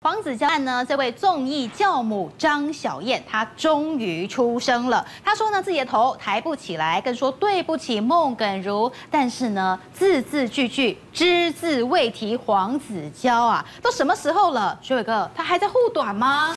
黄子佼案呢，这位综艺教母张小燕，她终于出声了。她说呢，自己的头抬不起来，更说对不起孟耿如，但是呢，字字句句只字未提黄子佼啊，都什么时候了？学伟哥，他还在护短吗？